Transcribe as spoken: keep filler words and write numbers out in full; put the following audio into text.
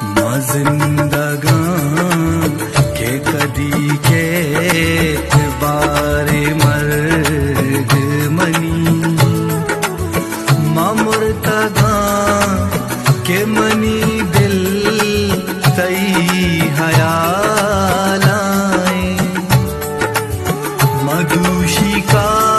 जिंदगां के कदी के बारे मर्ग मनी मामुर्तगा के मनी दिल तई हयालाए मधुशिका